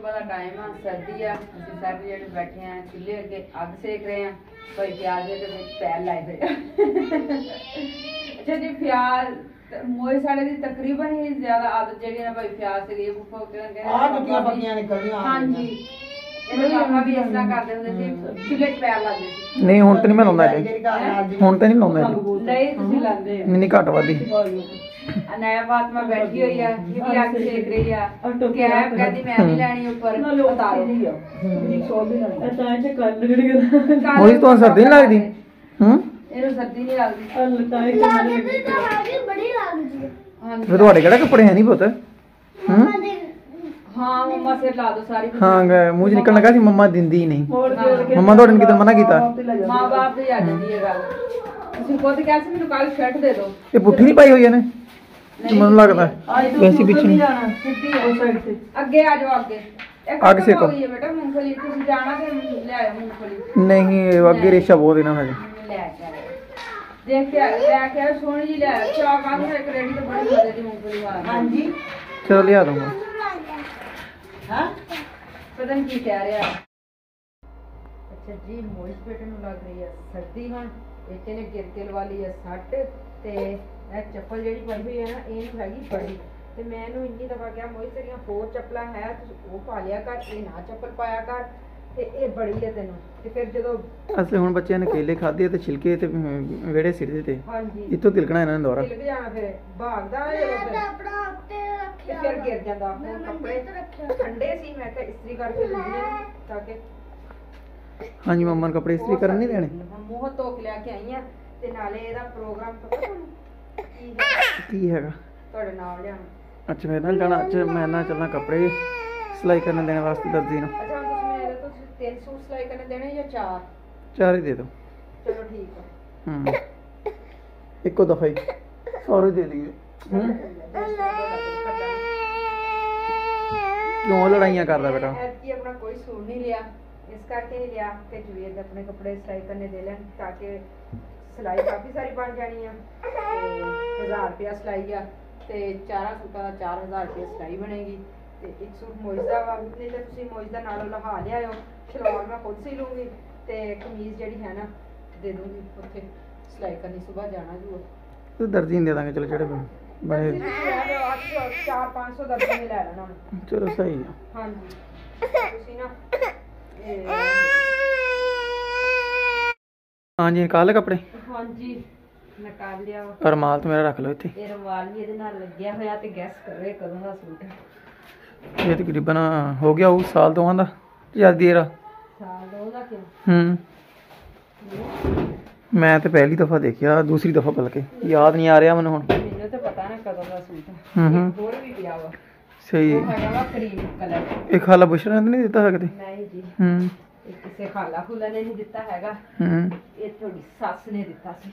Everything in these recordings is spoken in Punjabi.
सुबह का टाइम है, सर्दी है, असं सब जेडे बैठे हैं चूल्हे अगे अग सेक रहे हैं। भाई प्याज के पैर लाए हुए अच्छा जी प्याज मोए साढ़े दी तकरीबन ही ज्यादा आदत जेडी है भाई प्याज से ये हाँ जी पापा भी इस तरह करते होंगे सी चूल्हे पैर लाते नहीं हुण तो नहीं मैं लाउंदा हुण तो नहीं लाउंदा नहीं तुसीं लांदे नहीं घट वादी नया बात में बैठी हुई है ये भी आग सेक रही है क्या है कहती मैं नहीं लेनी ऊपर उतारो मोई तो सर्दी नहीं लगदी ਇਹਨੂੰ सर्दी नहीं लगदी बड़ी लगदी हां फिर ਤੁਹਾਡੇ ਕਿਹੜਾ ਕੱਪੜੇ ਹੈ ਨਹੀਂ ਪੁੱਤ हाँ मम्मा से ला दो सारी हाँ मुंह च निकलण लगा सी मम्मा दिंदी ही नहीं मम्मा ਤੁਹਾਡੇ ਨੇ ਕਿਤੇ ਮਨਾ ਕੀਤਾ मां बाप ਦੀ ਆ ਜਾਂਦੀ ਹੈ ਗੱਲ ਤੁਸੀਂ ਖੁਦ ਕਹਿ ਸੀ ਮੈਨੂੰ ਕੱਲ ਸ਼ਰਟ ਦੇ ਦਿਓ ਇਹ ਪੁੱਠੀ ਨਹੀਂ ਪਾਈ ਹੋਈ ਇਹਨੇ ਮੈਨੂੰ ਲੱਗਦਾ ਵੈਸੀ ਪਿੱਛੇ ਨਹੀਂ ਸਿੱਧੀ ਉਸ ਸਾਈਡ ਤੇ ਅੱਗੇ ਆ ਜਾਓ ਅੱਗੇ ਅੱਗ ਸੇਕੋ ਇਹ ਬੇਟਾ ਮੂੰਗਫਲੀ ਤੁਸੀਂ ਜਾਣਾ ਤੇ ਲੈ ਆਓ ਮੂੰਗਫਲੀ नहीं ਅੱਗੇ ਰੇਸ਼ਾ ਬਹੁਤ ਇਹਨਾਂ ਹਜੇ ਲੈ ਕੇ ਆਓ देख के ले के सोनी जी ले चाह कांदी एक रेडी तो बड़ी मजे दी मूंगफली वाला हां जी चलो लिया दूंगा हां पता नहीं की कह रहा अच्छा जी मोइस बेटे नु लग रही है सर्दी हुन इतने गिर के लवा ली है सट ते ए चप्पल जेडी पाई हुई है ना ए हैगी बड़ी ते मैं नु इन्नी दफा क्या मोइस तेरियां होर चप्पलां है तू ओ पा लिया कर ए ना चप्पल पाया कर ਤੇ ਇਹ ਬੜੀ ਹੈ ਤੈਨੂੰ ਤੇ ਫਿਰ ਜਦੋਂ ਅਸਲੇ ਹੁਣ ਬੱਚਿਆਂ ਨੇ ਕੇਲੇ ਖਾਦੇ ਤੇ ਛਿਲਕੇ ਤੇ ਵਿਹੜੇ ਸਿੱਟ ਦਿੱਤੇ ਹਾਂਜੀ ਇੱਥੋਂ ਤਿਲਕਣਾ ਇਹਨਾਂ ਨੇ ਦੁਬਾਰਾ ਤਿਲਕ ਜਾਣਾ ਫਿਰ ਭਾਗਦਾ ਜਦੋਂ ਫਿਰ ਆਪਣਾ ਉੱਤੇ ਰੱਖਿਆ ਫਿਰ ਗਿਰ ਜਾਂਦਾ ਹੁਣ ਕੱਪੜੇ ਠੰਡੇ ਸੀ ਮੈਂ ਕਿਹਾ ਇਸਤਰੀ ਕਰਕੇ ਲੈਣੇ ਤਾਂ ਕਿ ਹਾਂਜੀ ਮੰਮਾ ਨੂੰ ਕੱਪੜੇ ਇਸਤਰੀ ਕਰਨ ਨਹੀਂ ਦੇਣੇ ਮੂੰਹ ਧੋ ਕੇ ਲੈ ਕੇ ਆਈ ਆ ਤੇ ਨਾਲੇ ਇਹਦਾ ਪ੍ਰੋਗਰਾਮ ਪਤਾ ਤੁਹਾਨੂੰ ਕੀ ਹੈਗਾ ਤੁਹਾਡੇ ਨਾਲ ਲਿਆਣਾ ਅੱਛਾ ਮੇਰੇ ਨਾਲ ਜਾਣਾ ਅੱਜ ਮੈਂ ਨਾ ਚੱਲਣਾ ਕੱਪੜੇ ਸਿਲਾਈ ਕਰਨ ਦੇਣ ਵਾਸਤੇ ਦਰਜੀ ਨੂੰ ਅੱਛਾ ਹੁਣ ਤੁਸੀਂ ਮੇਰੇ ਤੋਂ 3 ਸੂਟ ਸਿਲਾਈ ਕਰਨੇ ਦੇਣੇ ਜਾਂ 4 ਚਾਰ ਹੀ ਦੇ ਦਿਓ ਚਲੋ ਠੀਕ ਆ ਇੱਕੋ ਦਫਾ ਹੀ ਸਾਰੇ ਦੇ ਦਈਏ ਕਿਉਂ ਲੜਾਈਆਂ ਕਰਦਾ ਬੇਟਾ ਐਤਕੀ ਆਪਣਾ ਕੋਈ ਸੂਟ ਨਹੀਂ ਲਿਆ ਇਸ ਕਰਕੇ ਨਹੀਂ ਲਿਆ ਕਿ ਜਵੇਦ ਦੇ ਆਪਣੇ ਕੱਪੜੇ ਸਿਲਾਈ ਕਰਨੇ ਦੇ ਲੈਣ ਤਾਂ ਕਿ ਸਿਲਾਈ ਕਾਫੀ ਸਾਰੀ ਬਣ ਜਾਣੀ ਆ ਤੇ 1000 ਰੁਪਿਆ ਸਿਲਾਈ ਆ ਤੇ 4 ਸੂਟਾਂ ਦਾ 4000 ਰੁਪਿਆ ਸਿਲਾਈ ਬਣੇਗੀ ਤੇ ਇੱਕ ਸੂਟ ਮੋਇਜ਼ ਦਾ ਵਾ ਨਹੀਂ ਤੇ ਤੁਸੀਂ ਮੋਇਜ਼ ਦਾ ਨਾਲੋਂ ਲਹਾ ਲਿਆਇਓ ਸਲਵਾਰ ਮੈਂ ਖੁਦ ਸੀ ਲੂੰਗੀ ਤੇ ਕਮੀਜ਼ ਜਿਹੜੀ ਹੈ ਨਾ ਦੇ ਦੂੰਗੀ ਉੱਥੇ ਸਿਲਾਈ ਕਰਨੀ ਸਵੇਰ ਜਾਣਾ ਜੂ ਤੇ ਦਰਜੀ ਨੂੰ ਦੇ ਦਾਂਗੇ ਚਲੋ ਜਿਹੜੇ ਬਣੇ 400-500 ਦਰਜੀ ਨੇ ਲੈ ਲੈਣਾ ਚਲੋ ਸਹੀ ਆ ਹਾਂਜੀ ਤੁਸੀਂ ਨਾ ਹਾਂਜੀ ਨਿਕਾਲ ਲੈ ਕੱਪੜੇ ਹਾਂਜੀ ਨਿਕਾਲ ਲਿਆ ਰੁਮਾਲ ਤੇ ਮੇਰਾ ਰੱਖ ਲਓ ਇੱਥੇ ਇਹ ਰੁਮਾਲ ਵੀ ਇਹਦੇ ਨਾਲ ਲੱਗਿਆ ਹੋਇਆ ਤੇ ਗੈਸ ਕਰੇ ਕਦੋਂ ਦਾ ਸੂਟ ਹੈ ਇਹ ਤਕਰੀਬਨ ਹੋ ਗਿਆ ਉਹ ਸਾਲ ਦੋਵਾਂ ਦਾ ਜਾਂ ਦੇਰ ਸਾਲ ਦੋ ਦਾ ਕਿਉਂ ਮੈਂ ਤੇ ਪਹਿਲੀ ਦਫਾ ਦੇਖਿਆ ਦੂਸਰੀ ਦਫਾ ਬਲਕਿ ਯਾਦ ਨਹੀਂ ਆ ਰਿਹਾ ਮੈਨੂੰ ਹੁਣ ਮੈਨੂੰ ਤਾਂ ਪਤਾ ਨਾ ਕਦੋਂ ਦਾ ਸੂਟ ਹੈ ਹੋਰ ਵੀ ਪਿਆ ਵਾ ਸਹੀ ਉਹ ਹੈਗਾ ਵਾ ਕਰੀਮ ਕਲਰ ਇਹ ਖਾਲਾ ਬੁਸ਼ਰਾ ਨੇ ਨਹੀਂ ਦਿੱਤਾ ਹੈਗਾ ਤੇ ਨਹੀਂ ਜੀ ਇਹ ਕਿਸੇ ਖਾਲਾ ਖੁਲਾ ਨੇ ਨਹੀਂ ਦਿੱਤਾ ਹੈਗਾ ਇਹ ਤੁਹਾਡੀ ਸੱਸ ਨੇ ਦਿੱਤਾ ਸੀ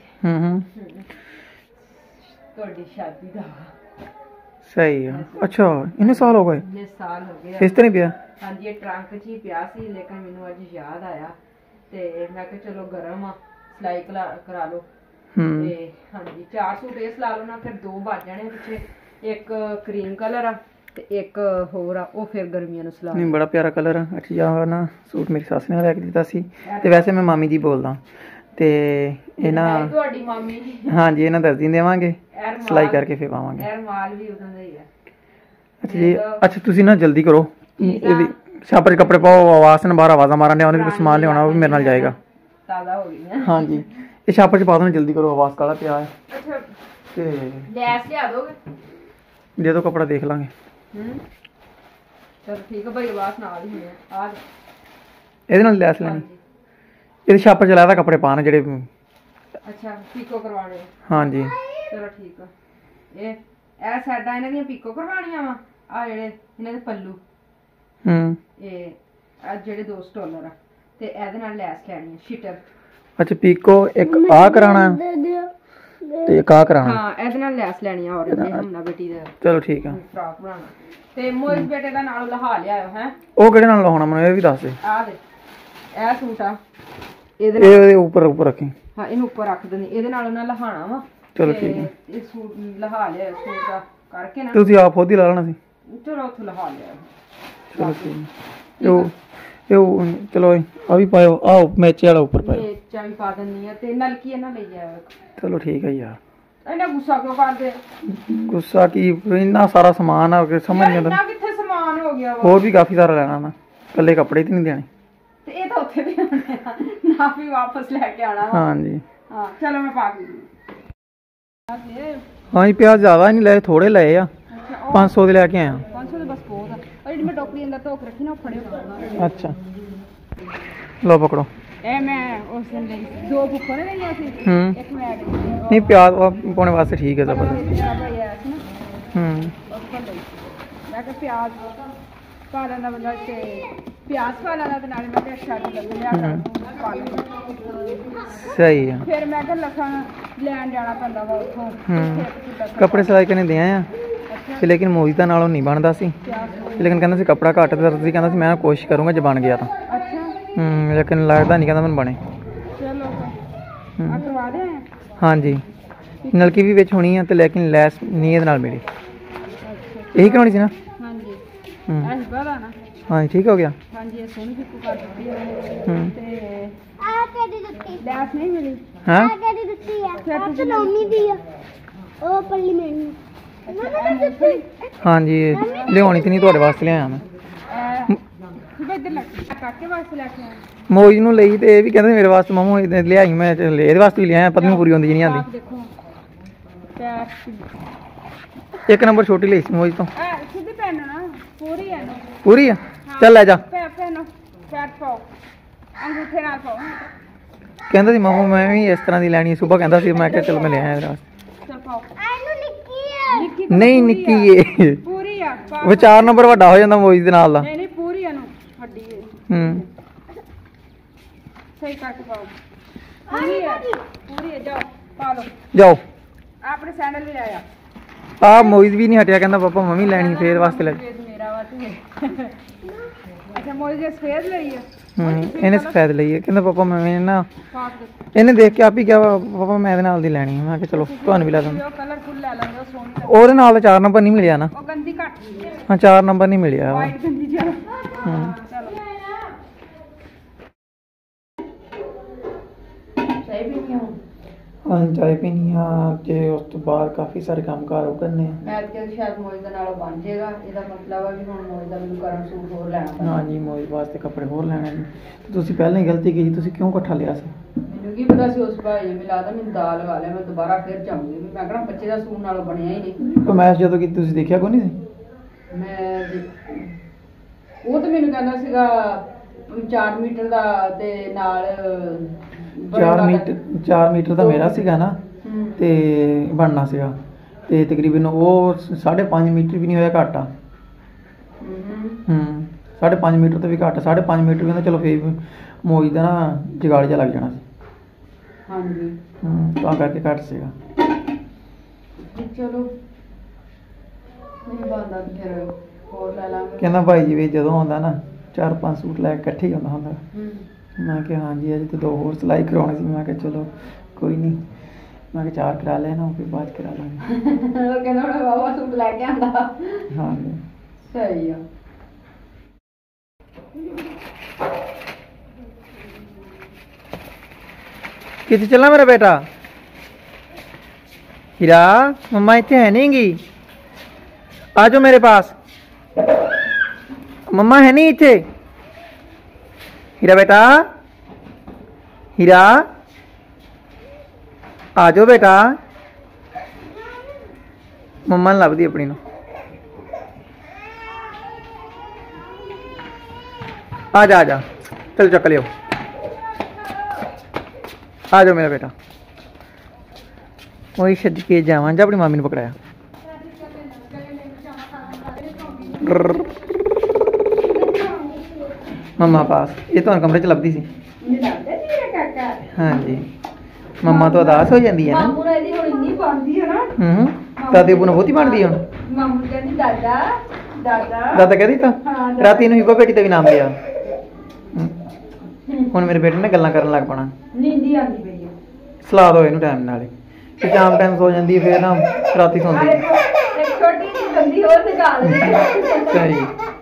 ਤੁਹਾਡੀ ਸ਼ਾਦੀ ਦਾ सही है अच्छा इतने साल हो गए इतने साल हो गए इस तरह पिया हाँ जी ये ट्रंक च ही पिया सी लेकिन मैनू अज याद आया ते मैं कहा चलो गर्म आ सिलाई करा लो ते हाँ जी 4 सूट ये सिला लो ना फिर 2 बज जाने पिछे एक क्रीम कलर आ ते एक होर आ ओ फिर गर्मियां नु सिला नहीं बड़ा प्यारा कलर है अच्छा या ना सूट मेरी सस ने लेके दिता सी ते वैसे मैं मामी जी बोलदा ते इना ਤੁਹਾਡੀ ਮਾਮੀ हाँ जी इना दर्जी देवांगे सिलाई करके फिर पावांगे यार माल भी उधर ਦਾ ਹੀ ਹੈ अच्छा जी अच्छा ਤੁਸੀਂ ना जल्दी करो ਇਹਦੀ छापर कपड़े पाओ आवाज ने बाहर आवाज़ मारने ਉਹਨੇ भी सामान लेना वो भी मेरे नाल जाएगा ਤਾਜ਼ਾ ਹੋ ਗਈ ਹੈ हाँ जी ये छापर च पा दो जल्दी करो आवाज काला पिया है ਅੱਛਾ ते गैस लिया दोगे दे दो कपड़ा देख लांगे चलो ठीक है भाई आवाज नाल ही है आ ਇਹਦੇ ਨਾਲ ਲੈਸ ਲੈਣੀ ਇਹਦੇ ਛਾਪਰ ਚ ਲਾਦਾ ਕੱਪੜੇ ਪਾਣ ਜਿਹੜੇ अच्छा पीको करवाने ਹਾਂਜੀ चलो ठीक है ये साइडां इन्हां ਦੀਆਂ पीको करवाणियां वा आ ਜਿਹੜੇ ਇਹਨਾਂ ਦੇ ਪੱਲੂ ਇਹ ਆ ਜਿਹੜੇ 2 ਸਟੋਲਰ ਆ ਤੇ ਇਹਦੇ ਨਾਲ ਲੈਸ ਲੈਣੀ ਹੈ ਸ਼ੀਟਰ ਅੱਛਾ ਪੀਕੋ ਇੱਕ ਆ ਕਰਾਣਾ ਤੇ ਇੱਕ ਆ ਕਰਾਣਾ ਹਾਂ ਇਹਦੇ ਨਾਲ ਲੈਸ ਲੈਣੀ ਆ ਔਰ ਇਹ ਹਮਨਾ ਬੇਟੀ ਦਾ ਚਲੋ ਠੀਕ ਆ ਫਰਾਕ ਬਣਾਉਣਾ ਤੇ ਮੋਇਸ ਬੇਟੇ ਦਾ ਨਾਲ ਲਹਾ ਲਿਆਇਓ ਹੈ ਉਹ ਕਿਹੜੇ ਨਾਲ ਲਾਉਣਾ ਮੈਨੂੰ ਇਹ ਵੀ ਦੱਸ ਦੇ ਆ ਦੇ ਇਹ ਸੂਟ ਆ ਇਹਦੇ ਉੱਪਰ ਰੱਖੀ ਹਾਂ ਇਹਨੂੰ ਉੱਪਰ ਰੱਖ ਦਿੰਦੀ ਇਹਦੇ ਨਾਲ ਉਹਨਾਂ ਲਹਾਣਾ ਵਾ ਚਲੋ ਠੀਕ ਹੈ ਇਹ ਸੂਟ ਲਹਾ ਲਿਆ ਸੂਟ ਦਾ ਕਰਕੇ ਨਾ ਤੁਸੀਂ ਆਪ ਖੁਦ ਹੀ ਲਾ ਲੈਣਾ ਸੀ ਚਲੋ ਉੱਥੇ ਲਹਾ ਲਿਆ ਚਲੋ ਠੀਕ ਇਹ ਚਲੋ ਆ ਵੀ ਪਾਇਓ ਆਓ ਮੇਚੇ ਵਾਲਾ ਉੱਪਰ ਪਾਇਓ ਮੇਚਾ ਵੀ ਪਾ ਦਿੰਨੀ ਆ ਤੇ ਨਲਕੀ ਇਹਨਾਂ ਲਈ ਜਾਇਆ ਚਲੋ ਠੀਕ ਹੈ ਯਾਰ ਇਹਨਾਂ ਗੁੱਸਾ ਕਿਉਂ ਕਰਦੇ ਗੁੱਸਾ ਕੀ ਇੰਨਾ ਸਾਰਾ ਸਮਾਨ ਆ ਕੇ ਸਮਝ ਨਹੀਂ ਆਉਂਦਾ ਇੰਨਾ ਕਿੱਥੇ ਸਮਾਨ ਹੋ ਗਿਆ ਵਾ ਹੋਰ ਵੀ ਕਾਫੀ ਸਾਰਾ ਲੈਣਾ ਨਾ ਇਕੱਲੇ ਕੱਪੜੇ ਤੇ ਨਹੀਂ ਦੇਣੇ ਤੇ ਇਹ ਤਾਂ ਉੱਥੇ ਵੀ ਆਉਣੇ ਆ ਨਾ ਵੀ ਵਾਪਸ ਲੈ ਕੇ ਆਣਾ ਵਾ ਹਾਂਜੀ ਹਾਂ ਚਲੋ ਮੈਂ ਪਾ ਕੇ ਹਾਂਜੀ ਪਿਆਜ਼ ਜ਼ਿਆਦਾ ਨਹੀਂ ਲਏ ਥੋੜੇ ਲਏ ਆ 500 ਦੇ ਲੈ ਕੇ ਆਇਆ 500 ਦੇ ਬਸ ਬਹੁਤ ਆ ਔਰ ਜਿਹੜੀ ਮੈਂ ਟੋਕਰੀ ਅੰਦਰ ਧੋ ਕੇ ਰੱਖੀ ਨਾ ਉਹ ਫੜਿਓ ਅੱਛਾ ਲਓ ਪਕੜੋ ਇਹ ਮੈਂ ਉਸ ਦਿਨ ਲਈ 2 ਭੁੱਖੋ ਨੇ ਲਈਆਂ ਸੀ ਹੂੰ ਇੱਕ ਮੈਂ ਨਹੀਂ ਪਿਆਜ਼ ਪਾਉਣੇ ਵਾਸਤੇ ਠੀਕ ਹੈ ਜ਼ਬਰਦਸਤ ਭਾਈ ਆਇਆ ਸੀ ਨਾ ਹੂੰ ਉਸ ਕੋਲ ਲਈ ਮੈਂ ਕਿਹਾ ਪਿਆਜ਼ ਪਾ ਲੈਣਾ ਬੰਦਾ ਤੇ ਪਿਆਜ਼ ਪਾ ਲੈਣਾ ਤੇ ਨਾਲੇ ਮੈਂ ਕਿਹਾ ਅੱਛਾ ਲੱਗ ਲਿਆ ਕਰ ਪਾ ਲੈਣਾ ਸਹੀ ਆ ਫਿਰ ਮੈਂ ਕਿਹਾ ਲਸਣ ਲੈਣ ਜਾਣਾ ਪੈਂਦਾ ਵਾ ਉੱਥੋਂ ਕੱਪੜੇ ਸਿਲਾਈ ਕਰਨੇ ਦੇ ਆ ਤੇ ਲੇਕਿਨ ਮੋਹਿਤਾ ਨਾਲੋਂ ਨਹੀਂ ਬਣਦਾ ਸੀ ਲੇਕਿਨ ਕਹਿੰਦਾ ਸੀ ਕੱਪੜਾ ਘੱਟ ਦਰਦ ਸੀ ਕਹਿੰਦਾ ਸੀ ਮੈਂ ਕੋਸ਼ਿਸ਼ ਕਰੂੰਗਾ ਜੇ ਬਣ ਗਿਆ ਤਾਂ ਅੱਛਾ ਲੇਕਿਨ ਲੱਗਦਾ ਨਹੀਂ ਕਹਿੰਦਾ ਮੈਨੂੰ ਬਣੇ ਚਲੋ ਆ ਕਰਵਾ ਦੇ ਹਾਂਜੀ ਨਲਕੀ ਵੀ ਵਿੱਚ ਹੋਣੀ ਆ ਤੇ ਲੇਕਿਨ ਲੈਸ ਨਹੀਂ ਇਹਦੇ ਨਾਲ ਮਿਲੀ ਇਹੀ ਕਰਾਉਣੀ ਸੀ ਨਾ ਹਾਂਜੀ ਹੂੰ ਐਸ ਬੜਾ ਨਾ ਹਾਂਜੀ ਠੀਕ ਹੋ ਗਿਆ ਹਾਂਜੀ ਇਹ ਸੋਹਣੀ ਫਿੱਕੂ ਕਰ ਦਿੱਤੀ ਹੈ ਹੂੰ ਤੇ ਆ ਕਿਹੜੀ ਦਿੱਤੀ ਲੈਸ ਨਹੀਂ ਮਿਲੀ ਹਾਂ ਆ ਕਿਹੜੀ ਦਿੱਤੀ ਆ ਆ ਤਾਂ ਨੌਮੀ ਦੀ ਆ ਉਹ ਪੱਲੀ ਮੈਨੂੰ ਹਾਂਜੀ ਲਿਆਉਣੀ ਤੇ ਨਹੀਂ ਤੁਹਾਡੇ ਵਾਸਤੇ ਲਿਆਇਆ ਮੈਂ ਇੱਧਰ ਲੱਗ ਕਾਕੇ ਵਾਸਤੇ ਲੈ ਕੇ ਆਇਆ ਮੋਜ ਨੂੰ ਲਈ ਤੇ ਇਹ ਵੀ ਕਹਿੰਦੇ ਮੇਰੇ ਵਾਸਤੇ ਮਾਮੂ ਲਿਆਈ ਮੈਂ ਇਹਦੇ ਵਾਸਤੇ ਵੀ ਲਿਆਇਆ ਪਤਨੀ ਪੂਰੀ ਹੁੰਦੀ ਨਹੀਂ ਆਉਂਦੀ ਦੇਖੋ ਪੈਰ ਇੱਕ ਨੰਬਰ ਛੋਟੀ ਲਈ ਸੀ ਮੋਜ ਤੋਂ ਸਿੱਧੀ ਪੈਨ ਨਾ ਪੂਰੀ ਹੈ ਨਾ ਪੂਰੀ ਆ ਚੱਲ ਲੈ ਜਾ ਪੈਨ ਪੈਰ ਪਾਓ ਅੰਗੂਠੇ ਨਾਲ ਪਾਓ ਕਹਿੰਦਾ ਸੀ ਮਾਮੂ ਮੈਂ ਵੀ ਇਸ ਤਰ੍ਹਾਂ ਦੀ ਲੈਣੀ ਸਵੇਰ ਕਹਿੰਦਾ ਸੀ ਮੈਂ ਕਿਹਾ ਚਲ ਮੈਂ ਲੈ ਆਇਆ ਇਹਦੇ ਵਾਸਤੇ ਚਲ ਪਾਓ ਇਹਨੂੰ ਨਿੱਕੀ ਆ ਨਿੱਕੀ ਨਹੀਂ ਨਿੱਕੀ ਏ ਪੂਰੀ ਆ ਉਹ 4 ਨੰਬਰ ਵੱਡਾ ਹੋ ਜਾਂਦਾ ਮੋਜ ਦੇ ਨਾਲ ਦਾ ਨਹੀਂ ਪੂਰੀ ਆ ਨੂੰ ਵੱਡੀ ਹੈ ਹੂੰ ਸਹੀ ਕੱਟ ਪਾਓ ਪੂਰੀ ਹੈ ਜਾਓ ਪਾ ਲਓ ਜਾਓ ਆਪਣੇ ਸੈਂਡਲ ਵੀ ਲਾਇਆ ਆ ਮੋਇਜ਼ ਵੀ ਨਹੀਂ ਹਟਿਆ ਕਹਿੰਦਾ ਪਾਪਾ ਮੈਂ ਵੀ ਲੈਣੀ ਫੇਰ ਵਾਸਤੇ ਲੈ ਮੇਰਾ ਵਾ ਤੇ ਅੱਛਾ ਮੋਇਜ਼ ਦੇ ਸਫੇਦ ਲਈ ਹੈ ਇਹਨੇ ਸਫੈਦ ਲਈ ਹੈ ਕਹਿੰਦਾ ਪਾਪਾ ਮੈਂ ਨਾ ਪਾਕ ਦੇ ਇਹਨੇ ਦੇਖ ਕੇ ਆਪ ਹੀ ਕਿਹਾ ਪਾਪਾ ਮੈਂ ਇਹਦੇ ਨਾਲ ਦੀ ਲੈਣੀ ਮੈਂ ਕਿਹਾ ਚਲੋ ਤੁਹਾਨੂੰ ਵੀ ਲੈ ਦਿੰਦਾ ਉਹ ਕਲਰਫੁਲ ਲੈ ਲੈਂਦੇ ਉਹ ਸੋਹਣੀ ਲੱਗਦੀ ਉਹਦੇ ਨਾਲ ਤਾਂ 4 ਨੰਬਰ ਨਹੀਂ ਮਿਲਿਆ ਨਾ ਉਹ ਗੰਦੀ ਘੱਟ ਗਈ ਹੈ ਹਾਂ 4 ਨੰਬਰ ਨਹੀਂ ਮਿਲਿਆ ਵਾਈਟ ਗੰਦੀ ਜਿਹਾ ਹੂੰ ਚਲੋ ਚਾਹੀ ਵੀ ਕਿਉਂ ਹਾਂ ਚਾਹ ਪੀਣੀ ਆ ਤੇ ਉਸ ਤੋਂ ਬਾਅਦ ਕਾਫੀ ਸਾਰੇ ਕੰਮ ਕਾਰ ਉਹ ਕਰਨੇ ਆ ਮੈਂ ਕਿ ਸ਼ਾਇਦ ਮੋਇਜ਼ ਦੇ ਨਾਲੋਂ ਬਣ ਜਾਏਗਾ ਇਹਦਾ ਮਤਲਬ ਹੈ ਵੀ ਹੁਣ ਮੋਇਜ਼ ਦਾ ਮੈਨੂੰ ਕਰਨ ਸੂਟ ਹੋਰ ਲੈਣਾ ਪੈਣਾ ਹਾਂਜੀ ਮੋਇਜ਼ ਵਾਸਤੇ ਕੱਪੜੇ ਹੋਰ ਲੈਣੇ ਨੇ ਤੁਸੀਂ ਪਹਿਲਾਂ ਹੀ ਗਲਤੀ ਕੀਤੀ ਤੁਸੀਂ ਕਿਉਂ ਇਕੱਠਾ ਲਿਆ ਸੀ ਮੈਨੂੰ ਕੀ ਪਤਾ ਸੀ ਉਸ ਭਾਈ ਨੇ ਮਿਲਾ ਮੈਨੂੰ ਦਾਲ ਲਗਾ ਲਿਆ ਮੈਂ ਦੁਬਾਰਾ ਫਿਰ ਜਾਊਂਗੀ ਮੈਂ ਕਿਹੜਾ ਬੱਚੇ ਦਾ ਸੂਟ ਨਾਲੋਂ ਬਣਿਆ ਹੀ ਨਹੀਂ ਕਮੈਸ਼ ਜਦੋਂ ਕੀਤੀ ਤੁਸੀਂ ਦੇਖਿਆ ਕੋਈ ਨਹੀਂ ਸੀ ਉਹ ਤਾਂ ਮੈਨੂੰ ਕਹਿੰਦਾ ਸੀਗਾ 4 ਮੀਟਰ ਦਾ ਤੇ ਨਾਲ 4 ਮੀਟਰ ਦਾ ਮੇਰਾ ਸੀਗਾ ਨਾ ਤੇ ਬਣਨਾ ਸੀਗਾ ਤੇ ਤਕਰੀਬਨ ਉਹ 5.5 ਮੀਟਰ ਵੀ ਨਹੀਂ ਹੋਇਆ ਘੱਟ ਆ 5.5 ਮੀਟਰ ਤੋਂ ਵੀ ਘੱਟ 5.5 ਮੀਟਰ ਕਹਿੰਦਾ ਚਲੋ ਫੇਰ ਮੋਈ ਦਾ ਨਾ ਜਗਾੜ ਜਿਹਾ ਲੱਗ ਜਾਣਾ ਸੀ ਹਾਂਜੀ ਤਾਂ ਕਰਕੇ ਘੱਟ ਸੀਗਾ ਚਲੋ ਨਹੀਂ ਬੰਦਾ ਫਿਰ ਹੋਰ ਲੈ ਲਾਂਗੇ ਕਹਿੰਦਾ ਭਾਈ ਜੀ ਵੀ ਜਦੋਂ ਆਉਂਦਾ ਨਾ 4-5 ਸੂਟ ਲੈ ਕੇ ਇਕੱਠੇ ਹੀ ਆਉਂਦਾ ਹੁੰਦਾ ਮੈਂ ਕਿਹਾ ਹਾਂਜੀ ਅਜੇ ਤਾਂ 2 ਹੋਰ ਸਿਲਾਈ ਕਰਾਉਣੀ ਸੀ ਮੈਂ ਕਿਹਾ ਚਲੋ ਕੋਈ ਨਹੀਂ ਮੈਂ ਕਿਹਾ 4 ਕਰਾ ਲੈਣਾ ਫਿਰ ਬਾਅਦ ਕਰਾ ਲਾਂਗੇ ਉਹ ਕਹਿੰਦਾ ਹੁਣ ਬਾਬਾ ਸੂਟ ਲੈ ਕੇ ਆਂਦਾ ਹਾਂ ਸਹੀ ਆ कितने चलना मेरा बेटा हीरा मम्मा इतने है नहीं गी आ जाओ मेरे पास मम्मा है नहीं इतने हीरा बेटा हीरा आ जाओ बेटा मम्मा ने लभदी अपनी नु आ जा चल चक लियो आ जाओ मेरा बेटा वही छड़ के जावा जा अपनी मामी ने पकड़ाया मम्मा पास ये तो कमरे च लभदी सी हाँ जी मम्मा तो उदास हो जाती है ना दादी अबू ने बहुती बनती है दादा कहती तो रात इन हिबा बेटी का भी नाम लिया ਹੁਣ ਮੇਰੇ ਬੇਟੇ ਨੇ ਗੱਲਾਂ ਕਰਨ ਲੱਗ ਪਣਾ ਨੀਂਦੀ ਆਂਦੀ ਪਈ ਹੈ ਸਲਾਹ ਦੋ ਇਹਨੂੰ ਟਾਈਮ ਨਾਲੇ ਤੇ ਸ਼ਾਮ ਟਾਈਮ ਸੋ ਜਾਂਦੀ ਫਿਰ ਨਾ ਰਾਤੀ ਸੌਂਦੀ ਇੱਕ ਛੋਟੀ ਜਿਹੀ ਬੰਦੀ ਹੋਰ ਨਿਕਾਲ ਦੇ ਸਹੀ